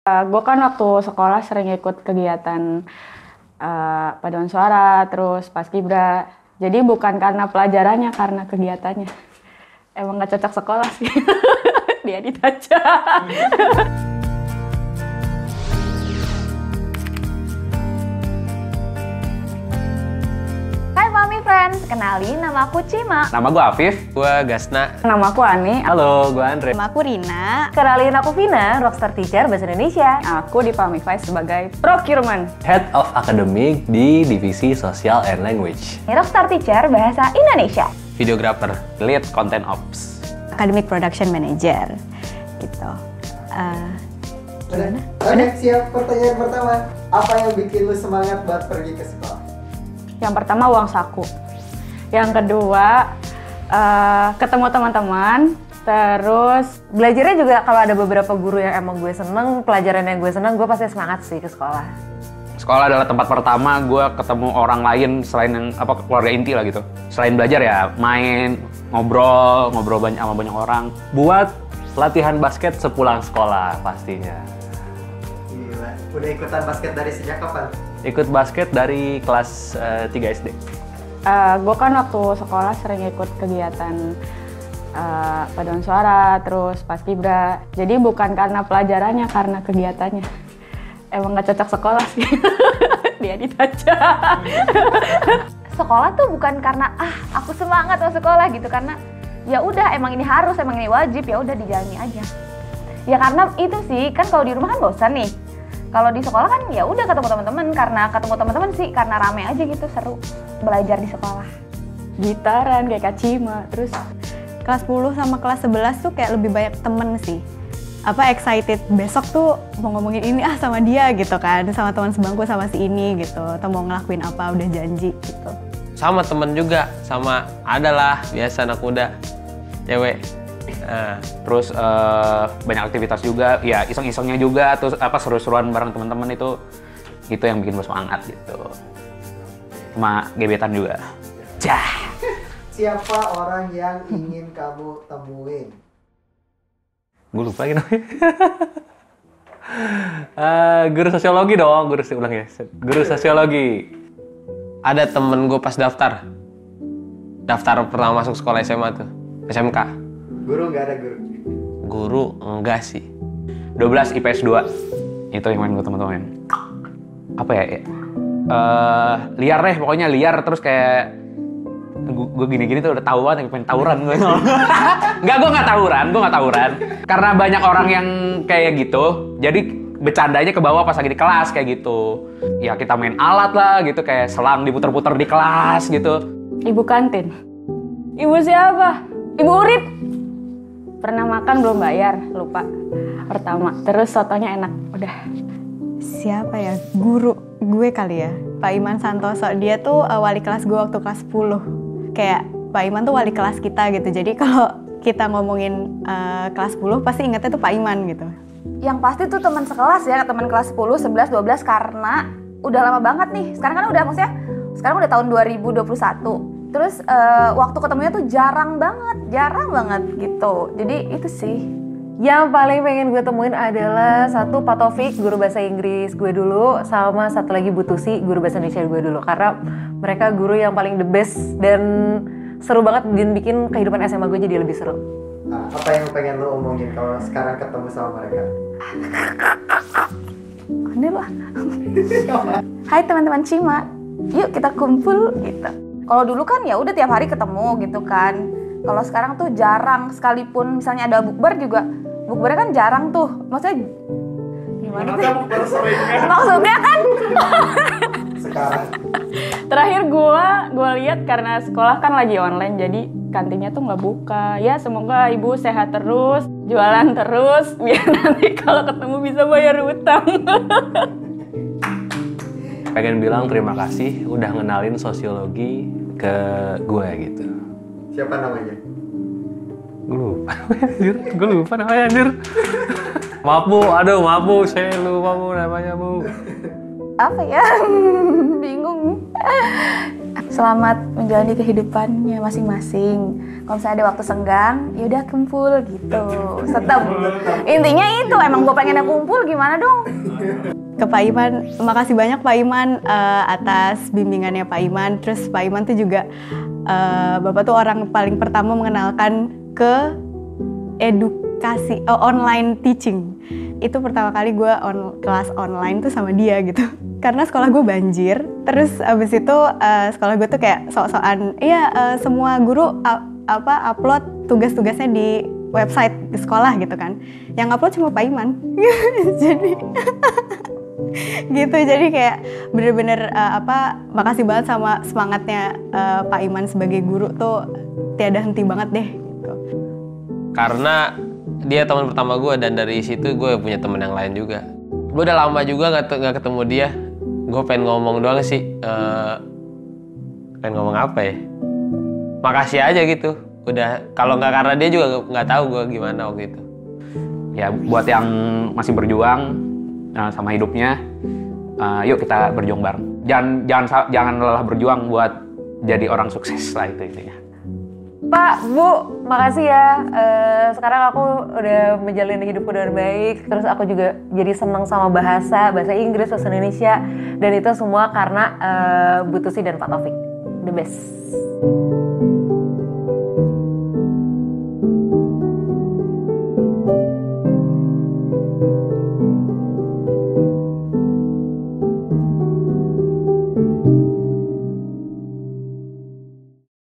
Gue kan waktu sekolah sering ikut kegiatan paduan suara, terus paskibra. Jadi bukan karena pelajarannya, karena kegiatannya. Emang gak cocok sekolah sih. Dia ditaca. Hai Mami Friends, kenalin nama aku Cima. Nama gue Afif. Gue Gasna. Nama aku Ani. Halo, gue Andre. Nama aku Rina. Kenalin aku Vina, Rockstar Teacher Bahasa Indonesia. Aku di Pamify sebagai procurement. Head of Academic di Divisi Social and Language. Rockstar Teacher Bahasa Indonesia. Videographer, Lead Content Ops. Academic Production Manager. Gitu. Oke, siap. Pertanyaan pertama, apa yang bikin lu semangat buat pergi ke sekolah? Yang pertama uang saku. Yang kedua ketemu teman-teman. Terus Belajarnya juga kalau ada beberapa guru yang emang gue seneng, pelajaran yang gue seneng, gue pasti semangat sih ke sekolah. Sekolah adalah tempat pertama gue ketemu orang lain selain yang keluarga inti lah gitu. Selain belajar ya main, ngobrol banyak sama banyak orang. Buat latihan basket sepulang sekolah pastinya. Gila, udah ikutan basket dari sejak kapan? Ikut basket dari kelas 3 SD. gue kan waktu sekolah sering ikut kegiatan paduan suara, terus paskibra. Jadi bukan karena pelajarannya, karena kegiatannya. Emang gak cocok sekolah sih. Dia ditaca. Sekolah tuh bukan karena aku semangat mau sekolah gitu, karena ya udah emang ini harus, emang ini wajib, ya udah dijalani aja. Ya karena itu sih, kan kalau di rumah kan bosan nih. Kalau di sekolah kan ya udah ketemu teman-teman, karena ketemu teman-teman sih karena rame aja gitu, seru belajar di sekolah. Gitaran kayak Kak Cima, terus kelas 10 sama kelas 11 tuh kayak lebih banyak temen sih. Excited besok tuh mau ngomongin ini sama dia gitu kan, sama teman sebangku sama si ini gitu, atau mau ngelakuin apa udah janji gitu. Sama temen juga, sama adalah biasa anak muda, cewek. Terus banyak aktivitas juga, ya iseng-isengnya juga, terus seru-seruan bareng teman-teman itu yang bikin gue semangat gitu. Sama gebetan juga. Cah. Siapa orang yang ingin kamu temuin? Gue lupa lagi namanya. Guru sosiologi dong, guru sosiologi. Ada temen gue pas daftar pertama masuk sekolah SMA tuh, SMK. Guru nggak ada guru? Guru enggak sih. 12 IPS 2. Itu yang main gue teman-teman. Apa ya? Liar deh, pokoknya liar, terus kayak gue gini-gini tuh udah tahu banget pengen tawuran gue. Gue nggak tawuran. Karena banyak orang yang kayak gitu, jadi bercandanya ke bawah pas lagi di kelas kayak gitu. Ya kita main alat lah gitu, kayak selang diputer-puter di kelas gitu. ibu kantin. Ibu siapa? Ibu Urip. Pernah makan belum bayar, lupa. Pertama, terus sotonya enak, udah. Siapa ya? Guru gue kali ya, Pak Iman Santoso. Dia tuh wali kelas gue waktu kelas 10. Kayak Pak Iman tuh wali kelas kita gitu. Jadi kalau kita ngomongin kelas 10 pasti ingatnya tuh Pak Iman gitu. Yang pasti tuh teman sekelas ya, teman kelas 10, 11, 12, karena udah lama banget nih. Sekarang kan sekarang udah tahun 2021. Terus waktu ketemunya tuh jarang banget gitu. Jadi itu sih. Yang paling pengen gue temuin adalah satu Pak Taufik, guru bahasa Inggris gue dulu, sama satu lagi Bu Tusi, guru bahasa Indonesia gue dulu. Karena mereka guru yang paling the best dan seru banget dan bikin kehidupan SMA gue jadi lebih seru. Nah, apa yang pengen lo omongin kalau sekarang ketemu sama mereka? Aneh lah. Hai teman-teman Cima, yuk kita kumpul gitu. Kalau dulu kan ya udah tiap hari ketemu gitu kan. Kalau sekarang tuh jarang, sekalipun misalnya ada bukber juga, bukbernya kan jarang tuh. Maksudnya gimana sih? Maksudnya kan Sekarang Terakhir gue lihat karena sekolah kan lagi online, jadi kantinnya tuh nggak buka. Ya semoga ibu sehat terus, jualan terus, biar nanti kalau ketemu bisa bayar utang. Pengen bilang terima kasih udah ngenalin sosiologi ke gue gitu. siapa namanya? Gue lupa namanya anjir. Maaf bu, saya lupa bu namanya bu. apa ya? Bingung. Selamat menjalani kehidupannya masing-masing. Kalau misalnya ada waktu senggang, yaudah kumpul gitu. Tetap. Intinya itu, emang gue pengennya kumpul, gimana dong? Ke Pak Iman, makasih banyak Pak Iman atas bimbingannya Pak Iman. Terus Pak Iman tuh juga, Bapak tuh orang paling pertama mengenalkan ke edukasi, online teaching. Itu pertama kali gue kelas online tuh sama dia gitu. Karena sekolah gue banjir, terus abis itu sekolah gue tuh kayak sok-sokan, semua guru upload tugas-tugasnya di website di sekolah gitu kan. Yang upload cuma Pak Iman. Jadi gitu, jadi kayak bener-bener makasih banget sama semangatnya Pak Iman sebagai guru tuh tiada henti banget deh gitu. Karena dia teman pertama gue dan dari situ gue punya teman yang lain juga. Gue udah lama juga nggak ketemu dia. Gue pengen ngomong doang sih. Pengen ngomong apa ya? Makasih aja gitu. Udah, kalau nggak karena dia juga nggak tahu gue gimana waktu itu. Ya buat yang masih berjuang sama hidupnya, yuk kita berjuang bareng. Jangan lelah berjuang buat jadi orang sukses lah, itu intinya. Pak, Bu, makasih ya. Sekarang aku udah menjalani hidupku dengan baik. Terus aku juga jadi senang sama bahasa Inggris, bahasa Indonesia. Dan itu semua karena Bu Tusi dan Pak Taufik. The best.